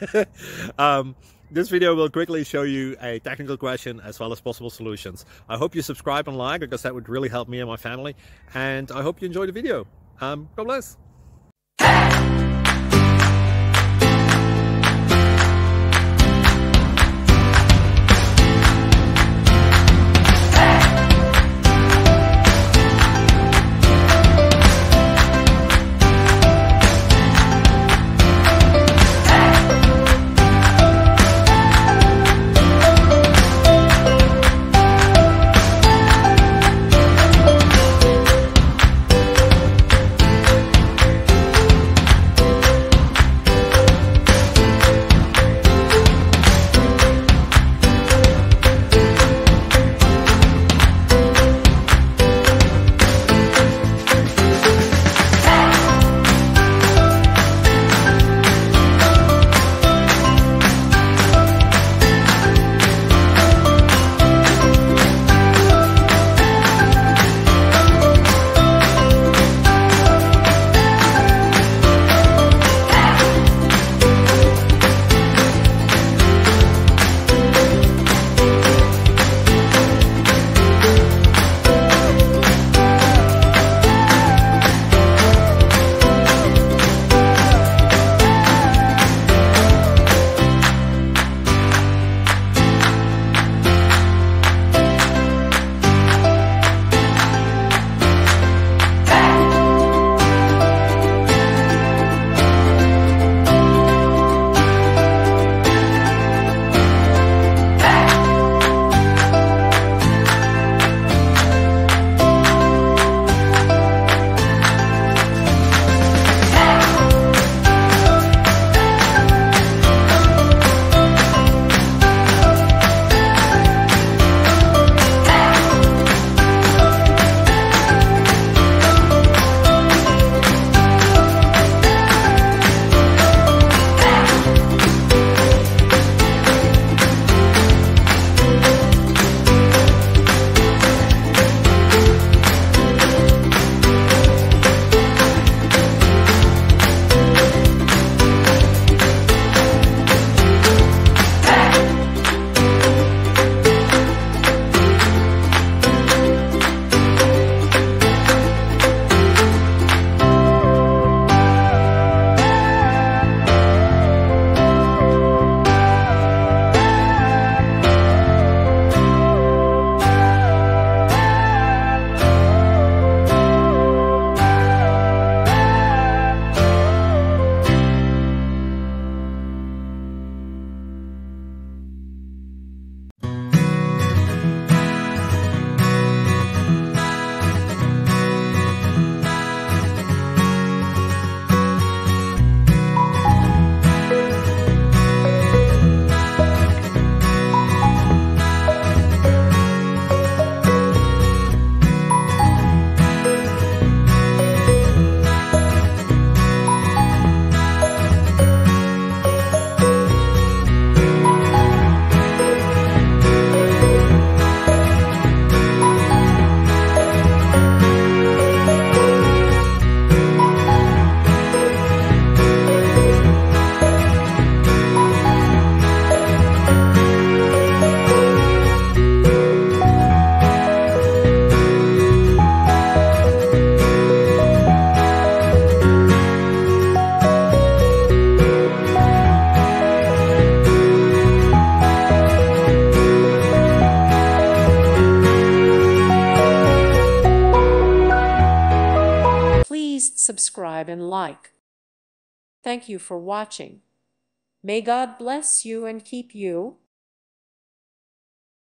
This video will quickly show you a technical question as well as possible solutions. I hope you subscribe and like, because that would really help me and my family. And I hope you enjoy the video. God bless. Subscribe and like. Thank you for watching. May God bless you and keep you.